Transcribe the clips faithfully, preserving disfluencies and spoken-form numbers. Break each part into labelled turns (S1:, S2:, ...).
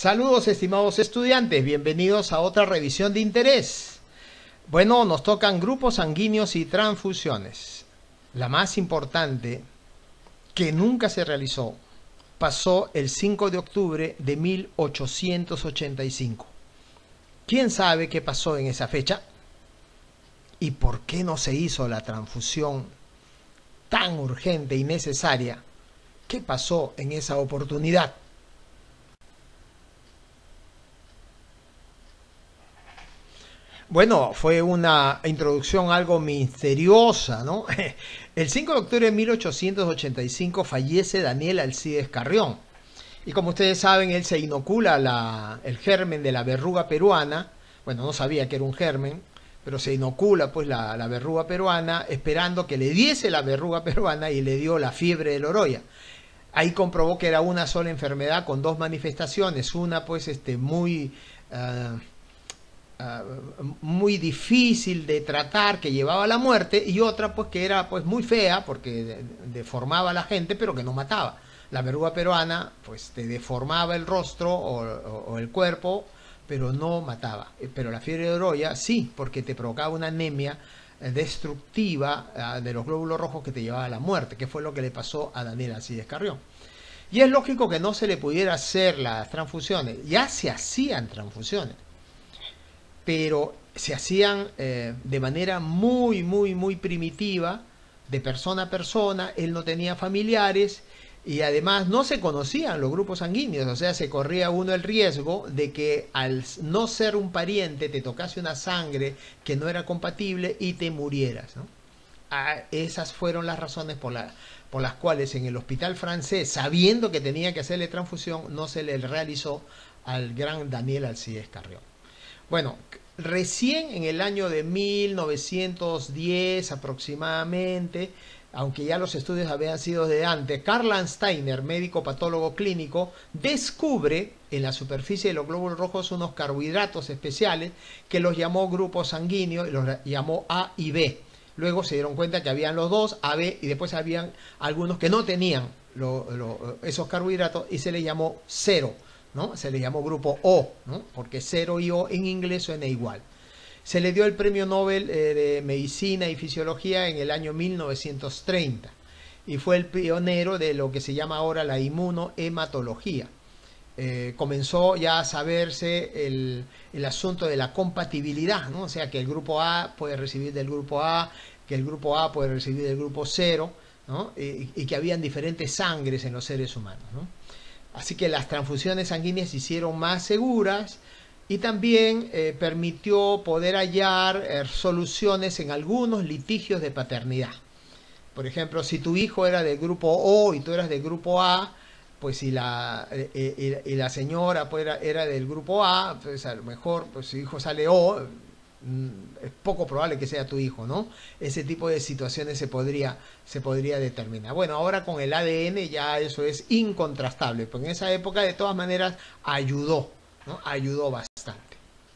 S1: Saludos, estimados estudiantes, bienvenidos a otra revisión de interés. Bueno, nos tocan grupos sanguíneos y transfusiones. La más importante, que nunca se realizó, pasó el cinco de octubre de mil ochocientos ochenta y cinco. ¿Quién sabe qué pasó en esa fecha? ¿Y por qué no se hizo la transfusión tan urgente y necesaria? ¿Qué pasó en esa oportunidad? Bueno, fue una introducción algo misteriosa, ¿no? El cinco de octubre de mil ochocientos ochenta y cinco fallece Daniel Alcides Carrión. Y como ustedes saben, él se inocula la, el germen de la verruga peruana. Bueno, no sabía que era un germen, pero se inocula pues la, la verruga peruana esperando que le diese la verruga peruana y le dio la fiebre del Oroya. Ahí comprobó que era una sola enfermedad con dos manifestaciones. Una pues este, muy... Uh, Uh, muy difícil de tratar, que llevaba a la muerte, y otra pues que era pues muy fea porque de, deformaba a la gente pero que no mataba. La verruga peruana pues te deformaba el rostro o, o, o el cuerpo pero no mataba, pero la fiebre de Oroya sí, porque te provocaba una anemia destructiva uh, de los glóbulos rojos que te llevaba a la muerte, que fue lo que le pasó a Daniel Alcides Carrión. Y es lógico que no se le pudiera hacer las transfusiones, ya se hacían transfusiones, pero se hacían eh, de manera muy, muy, muy primitiva, de persona a persona. Él no tenía familiares y además no se conocían los grupos sanguíneos, o sea, se corría uno el riesgo de que al no ser un pariente te tocase una sangre que no era compatible y te murieras, ¿no? Ah, esas fueron las razones por, la, por las cuales en el hospital francés, sabiendo que tenía que hacerle transfusión, no se le realizó al gran Daniel Alcides Carrión. Bueno, recién en el año de mil novecientos diez aproximadamente, aunque ya los estudios habían sido de antes, Karl Landsteiner, médico patólogo clínico, descubre en la superficie de los glóbulos rojos unos carbohidratos especiales que los llamó grupos sanguíneos y los llamó A y B. Luego se dieron cuenta que habían los dos, A, B, y después habían algunos que no tenían lo, lo, esos carbohidratos y se les llamó cero, ¿no? Se le llamó grupo O, ¿no? Porque cero y O en inglés suena igual. Se le dio el premio Nobel eh, de Medicina y Fisiología en el año mil novecientos treinta y fue el pionero de lo que se llama ahora la inmunohematología. Eh, comenzó ya a saberse el, el asunto de la compatibilidad, ¿no? O sea, que el grupo A puede recibir del grupo A, que el grupo A puede recibir del grupo cero, ¿no? y, y que habían diferentes sangres en los seres humanos, ¿no? Así que las transfusiones sanguíneas se hicieron más seguras y también eh, permitió poder hallar eh, soluciones en algunos litigios de paternidad. Por ejemplo, si tu hijo era del grupo O y tú eras del grupo A, pues si la, eh, y, y la señora pues, era, era del grupo A, pues a lo mejor pues, si su hijo sale O, es poco probable que sea tu hijo, ¿no? Ese tipo de situaciones se podría, se podría determinar. Bueno, ahora con el A D N ya eso es incontrastable, pero en esa época de todas maneras ayudó, ¿no? Ayudó bastante.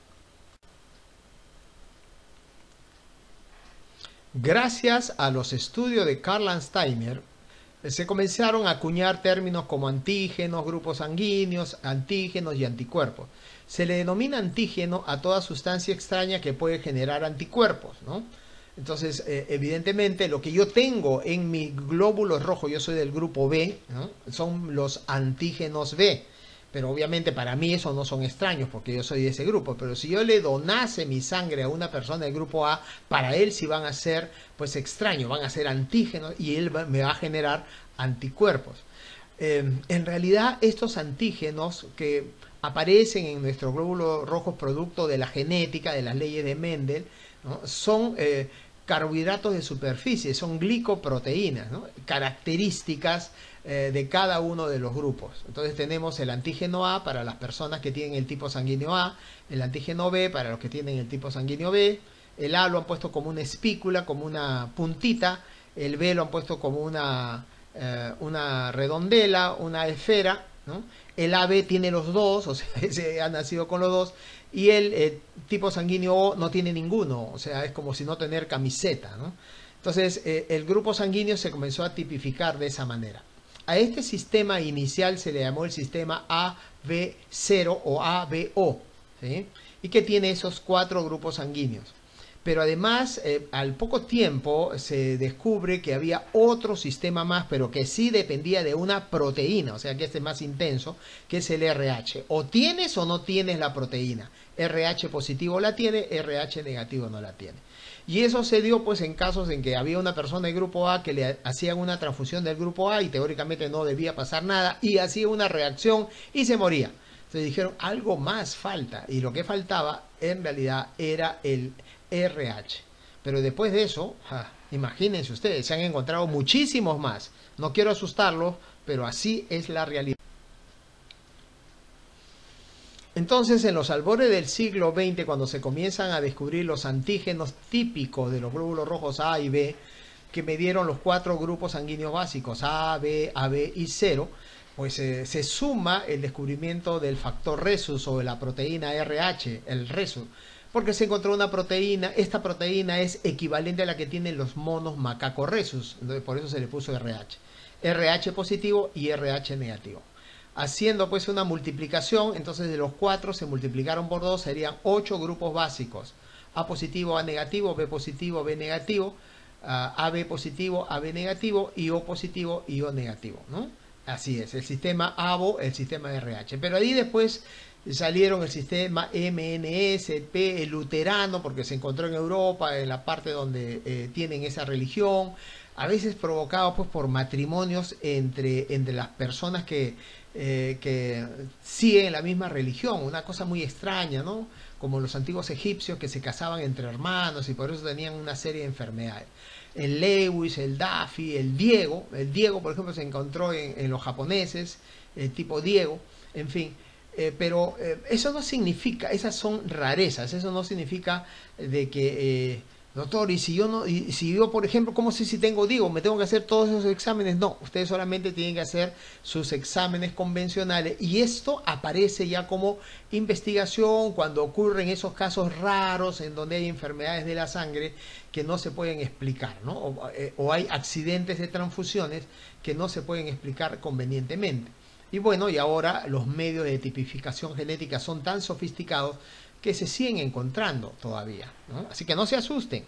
S1: Gracias a los estudios de Karl Landsteiner, se comenzaron a acuñar términos como antígenos, grupos sanguíneos, antígenos y anticuerpos. Se le denomina antígeno a toda sustancia extraña que puede generar anticuerpos, ¿no? Entonces, eh, evidentemente, lo que yo tengo en mi glóbulo rojo, yo soy del grupo B, ¿no? Son los antígenos B. Pero obviamente para mí eso no son extraños porque yo soy de ese grupo. Pero si yo le donase mi sangre a una persona del grupo A, para él sí van a ser pues extraños, van a ser antígenos y él va, me va a generar anticuerpos. Eh, en realidad estos antígenos que aparecen en nuestro glóbulo rojo producto de la genética, de las leyes de Mendel, ¿no? Son eh, carbohidratos de superficie, son glicoproteínas, ¿no? Características eh, de cada uno de los grupos. Entonces tenemos el antígeno A para las personas que tienen el tipo sanguíneo A, el antígeno B para los que tienen el tipo sanguíneo B, el A lo han puesto como una espícula, como una puntita, el B lo han puesto como una, eh, una redondela, una esfera, ¿no? El A B tiene los dos, o sea, ese ha nacido con los dos, y el eh, tipo sanguíneo O no tiene ninguno, o sea, es como si no tener camiseta, ¿no? Entonces, eh, el grupo sanguíneo se comenzó a tipificar de esa manera. A este sistema inicial se le llamó el sistema A B cero o A B O, ¿sí? Y que tiene esos cuatro grupos sanguíneos. Pero además, eh, al poco tiempo se descubre que había otro sistema más, pero que sí dependía de una proteína, o sea que este es más intenso, que es el R H. O tienes o no tienes la proteína. R H positivo la tiene, R H negativo no la tiene. Y eso se dio pues en casos en que había una persona del grupo A que le hacían una transfusión del grupo A y teóricamente no debía pasar nada y hacía una reacción y se moría. Entonces dijeron, algo más falta, y lo que faltaba en realidad era el R H. Pero después de eso, ja, imagínense ustedes, se han encontrado muchísimos más. No quiero asustarlos, pero así es la realidad. Entonces, en los albores del siglo veinte, cuando se comienzan a descubrir los antígenos típicos de los glóbulos rojos A y B, que medieron los cuatro grupos sanguíneos básicos, A, B, A B y cero, pues eh, se suma el descubrimiento del factor Rhesus o de la proteína R H, el Rhesus, porque se encontró una proteína, esta proteína es equivalente a la que tienen los monos macaco Rhesus, entonces por eso se le puso R H. R H positivo y R H negativo. Haciendo pues una multiplicación, entonces de los cuatro se multiplicaron por dos, serían ocho grupos básicos. A positivo, A negativo, B positivo, B negativo, uh, A B positivo, A B negativo y O positivo y O negativo, ¿no? Así es, el sistema A B O, el sistema R H. Pero ahí después salieron el sistema M N S P, el luterano, porque se encontró en Europa, en la parte donde eh, tienen esa religión, a veces provocado pues por matrimonios entre, entre las personas que, eh, que siguen la misma religión, una cosa muy extraña, ¿no? Como los antiguos egipcios que se casaban entre hermanos y por eso tenían una serie de enfermedades. El Lewis, el Daffy, el Diego, el Diego por ejemplo se encontró en, en los japoneses, el tipo Diego, en fin. Eh, pero eh, eso no significa, esas son rarezas, eso no significa de que, eh, doctor, y si yo no, y si yo por ejemplo, ¿cómo sé si tengo Diego? ¿Me tengo que hacer todos esos exámenes? No, ustedes solamente tienen que hacer sus exámenes convencionales y esto aparece ya como investigación cuando ocurren esos casos raros en donde hay enfermedades de la sangre que no se pueden explicar, ¿no? O, eh, o hay accidentes de transfusiones que no se pueden explicar convenientemente. Y bueno, y ahora los medios de tipificación genética son tan sofisticados que se siguen encontrando todavía, ¿no? Así que no se asusten.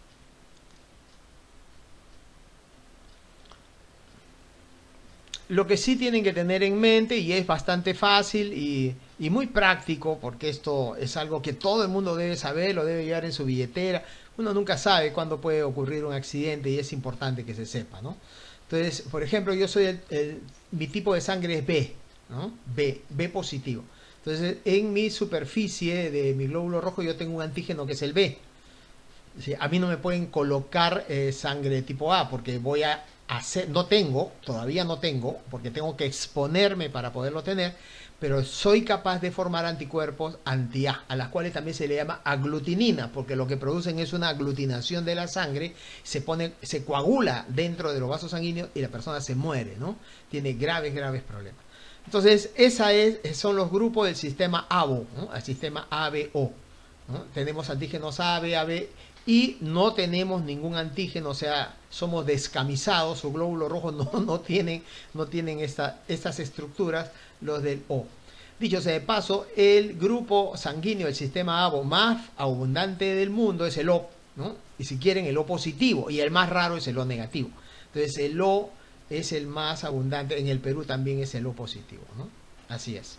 S1: Lo que sí tienen que tener en mente, y es bastante fácil y, y muy práctico, porque esto es algo que todo el mundo debe saber, lo debe llevar en su billetera. Uno nunca sabe cuándo puede ocurrir un accidente y es importante que se sepa, ¿no? Entonces, por ejemplo, yo soy el, el, mi tipo de sangre es B, ¿no? B, B positivo. Entonces, en mi superficie de mi glóbulo rojo yo tengo un antígeno que es el B. ¿Sí? A mí no me pueden colocar eh, sangre de tipo A porque voy a hacer, no tengo, todavía no tengo, porque tengo que exponerme para poderlo tener, pero soy capaz de formar anticuerpos anti-A, a las cuales también se le llama aglutinina, porque lo que producen es una aglutinación de la sangre, se pone, se coagula dentro de los vasos sanguíneos y la persona se muere, ¿no? Tiene graves, graves problemas. Entonces, esa es, son los grupos del sistema A B O, ¿no? El sistema A B O, ¿no? Tenemos antígenos A, B, A B y no tenemos ningún antígeno, o sea, somos descamisados, su glóbulo rojo no, no tienen, no tienen esta, estas estructuras, los del O. Dicho sea de paso, el grupo sanguíneo del sistema A B O más abundante del mundo es el O, ¿no? Y si quieren el O positivo, y el más raro es el O negativo. Entonces el O es el más abundante, en el Perú también es el O positivo, ¿no? Así es.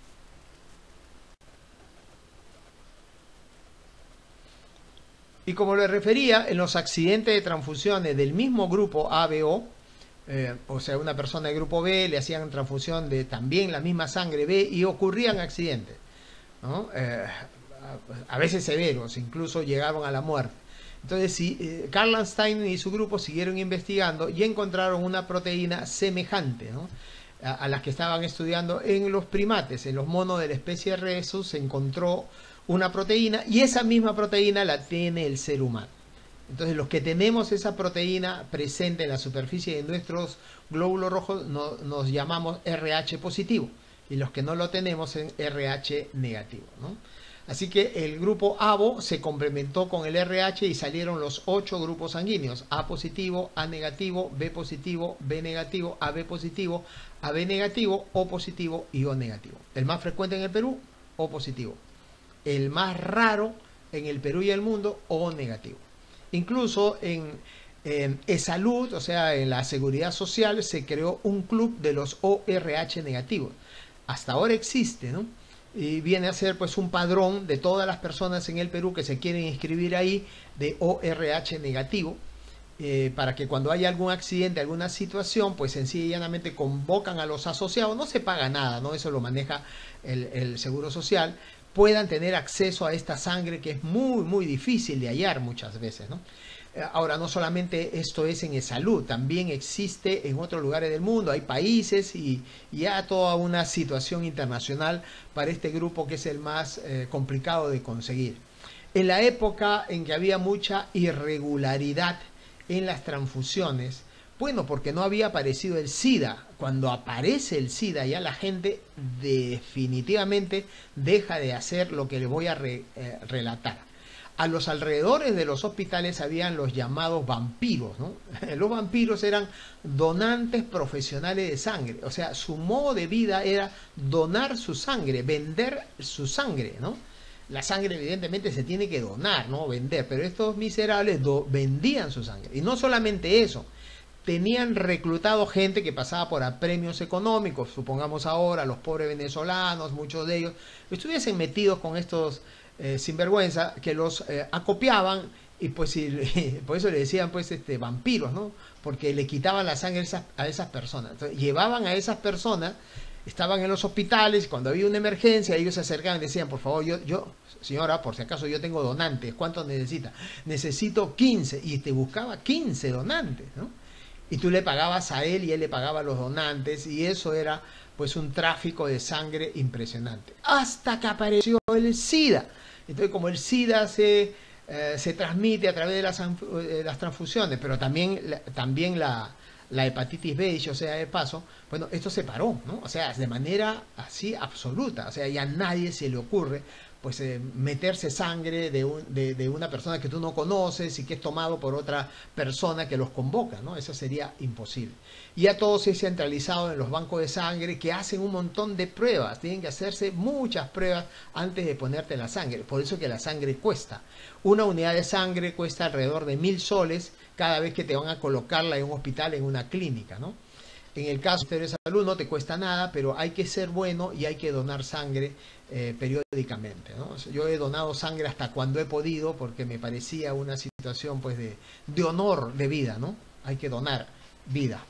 S1: Y como le refería, en los accidentes de transfusiones del mismo grupo A B O, eh, o sea, una persona del grupo B le hacían transfusión de también la misma sangre B y ocurrían accidentes, ¿no? Eh, a, a veces severos, incluso llegaron a la muerte. Entonces, si, eh, Karl Landstein y su grupo siguieron investigando y encontraron una proteína semejante, ¿no? a, a las que estaban estudiando en los primates, en los monos de la especie Rhesus, se encontró una proteína y esa misma proteína la tiene el ser humano. Entonces los que tenemos esa proteína presente en la superficie de nuestros glóbulos rojos no, nos llamamos R H positivo y los que no lo tenemos en R H negativo, ¿no? Así que el grupo A B O se complementó con el R H y salieron los ocho grupos sanguíneos: A positivo, A negativo, B positivo, B negativo, A B positivo, A B negativo, O positivo y O negativo. El más frecuente en el Perú, O positivo. El más raro en el Perú y el mundo, O negativo. Incluso en, en E-Salud, o sea, en la Seguridad Social, se creó un club de los O R H negativos. Hasta ahora existe, ¿no? Y viene a ser pues un padrón de todas las personas en el Perú que se quieren inscribir ahí de O R H negativo, eh, para que cuando haya algún accidente, alguna situación, pues sencillamente convocan a los asociados, no se paga nada, ¿no? Eso lo maneja el, el Seguro Social, puedan tener acceso a esta sangre que es muy, muy difícil de hallar muchas veces, ¿no? Ahora, no solamente esto es en salud, también existe en otros lugares del mundo, hay países y ya toda una situación internacional para este grupo que es el más eh, complicado de conseguir. En la época en que había mucha irregularidad en las transfusiones, bueno, porque no había aparecido el SIDA. Cuando aparece el SIDA, ya la gente definitivamente deja de hacer lo que les voy a re, eh, relatar. A los alrededores de los hospitales habían los llamados vampiros, ¿no? Los vampiros eran donantes profesionales de sangre, o sea, su modo de vida era donar su sangre, vender su sangre, ¿no? La sangre evidentemente se tiene que donar, no vender, pero estos miserables do, vendían su sangre. Y no solamente eso, tenían reclutado gente que pasaba por apremios económicos, supongamos ahora los pobres venezolanos, muchos de ellos estuviesen metidos con estos eh, sinvergüenza que los eh, acopiaban y pues y, por eso le decían pues este vampiros, ¿no? Porque le quitaban la sangre a esas, a esas personas. Entonces, llevaban a esas personas, estaban en los hospitales, cuando había una emergencia ellos se acercaban y decían, por favor, yo, yo señora, por si acaso yo tengo donantes, ¿cuántos necesita? Necesito quince, y te buscaba quince donantes, ¿no? Y tú le pagabas a él y él le pagaba a los donantes, y eso era pues un tráfico de sangre impresionante. Hasta que apareció el SIDA. Entonces, como el SIDA se, eh, se transmite a través de las, eh, las transfusiones, pero también, la, también la, la hepatitis B, dicho sea de paso, bueno, esto se paró, ¿no? O sea, de manera así absoluta. O sea, ya a nadie se le ocurre pues eh, meterse sangre de, un, de, de una persona que tú no conoces y que es tomado por otra persona que los convoca, ¿no? Eso sería imposible. Y ya todo se ha centralizado en los bancos de sangre que hacen un montón de pruebas. Tienen que hacerse muchas pruebas antes de ponerte la sangre. Por eso que la sangre cuesta. Una unidad de sangre cuesta alrededor de mil soles cada vez que te van a colocarla en un hospital, en una clínica, ¿no? En el caso de salud no te cuesta nada, pero hay que ser bueno y hay que donar sangre eh, periódicamente, ¿no? Yo he donado sangre hasta cuando he podido porque me parecía una situación pues de, de honor de vida, ¿no? Hay que donar vida.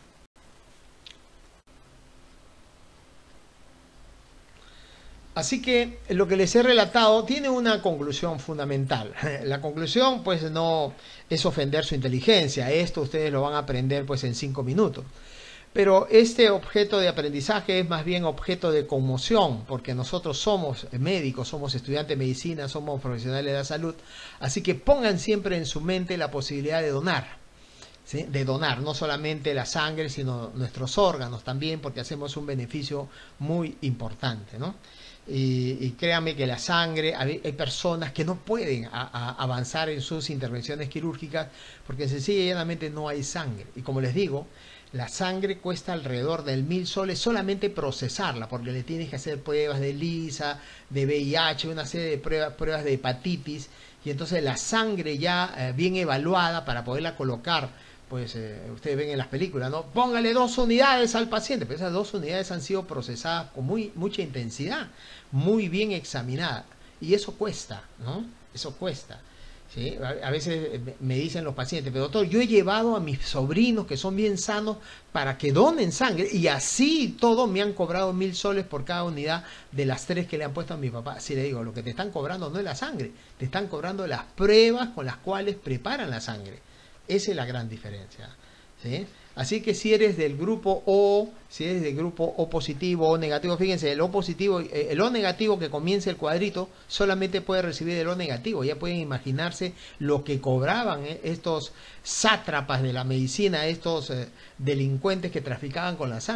S1: Así que lo que les he relatado tiene una conclusión fundamental. La conclusión pues no es ofender su inteligencia. Esto ustedes lo van a aprender pues en cinco minutos. Pero este objeto de aprendizaje es más bien objeto de conmoción, porque nosotros somos médicos, somos estudiantes de medicina, somos profesionales de la salud, así que pongan siempre en su mente la posibilidad de donar, ¿sí? De donar no solamente la sangre, sino nuestros órganos también, porque hacemos un beneficio muy importante, ¿no? Y, y créanme que la sangre, hay, hay personas que no pueden a, a avanzar en sus intervenciones quirúrgicas, porque sencillamente no hay sangre, y como les digo, la sangre cuesta alrededor del mil soles solamente procesarla, porque le tienes que hacer pruebas de lisa, de V I H, una serie de pruebas, pruebas de hepatitis, y entonces la sangre ya eh, bien evaluada para poderla colocar, pues eh, ustedes ven en las películas, ¿no? Póngale dos unidades al paciente, pero esas dos unidades han sido procesadas con muy, mucha intensidad, muy bien examinadas, y eso cuesta, ¿no? Eso cuesta. ¿Sí? A veces me dicen los pacientes, pero doctor, yo he llevado a mis sobrinos que son bien sanos para que donen sangre y así todos me han cobrado mil soles por cada unidad de las tres que le han puesto a mi papá. Así le digo, lo que te están cobrando no es la sangre, te están cobrando las pruebas con las cuales preparan la sangre. Esa es la gran diferencia, ¿sí? Así que si eres del grupo O, si eres del grupo O positivo o negativo, fíjense, el O positivo, el O negativo que comience el cuadrito, solamente puede recibir el O negativo. Ya pueden imaginarse lo que cobraban estos sátrapas de la medicina, estos eh, delincuentes que traficaban con la sangre.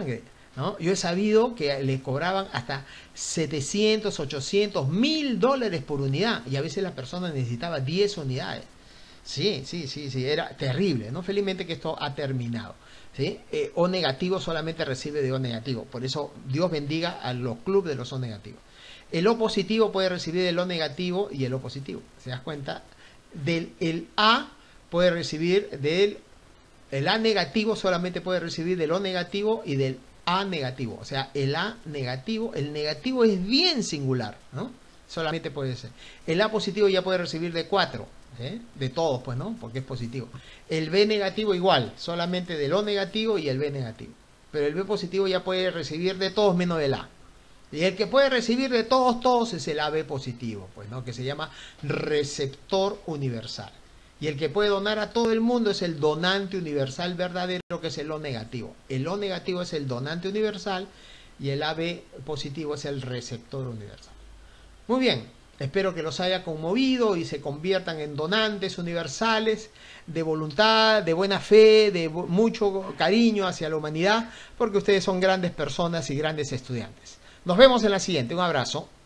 S1: ¿no? Yo he sabido que le cobraban hasta setecientos, ochocientos, mil dólares por unidad y a veces la persona necesitaba diez unidades. Sí, sí, sí, sí, era terrible, ¿no? Felizmente que esto ha terminado, ¿sí? Eh, O negativo solamente recibe de O negativo, por eso Dios bendiga a los clubes de los O negativos. El O positivo puede recibir el O negativo y el O positivo, ¿se das cuenta? Del el A puede recibir del el A negativo solamente puede recibir del O negativo y del A negativo, o sea, el A negativo, el negativo es bien singular, ¿no? Solamente puede ser. El A positivo ya puede recibir de cuatro. ¿Eh? De todos, pues, ¿no? Porque es positivo. El B negativo igual, solamente del O negativo y el B negativo. Pero el B positivo ya puede recibir de todos menos del A. Y el que puede recibir de todos, todos es el A B positivo, pues, ¿no? Que se llama receptor universal. Y el que puede donar a todo el mundo es el donante universal verdadero, que es el O negativo. El O negativo es el donante universal y el A B positivo es el receptor universal. Muy bien. Espero que los haya conmovido y se conviertan en donantes universales de voluntad, de buena fe, de mucho cariño hacia la humanidad, porque ustedes son grandes personas y grandes estudiantes. Nos vemos en la siguiente. Un abrazo.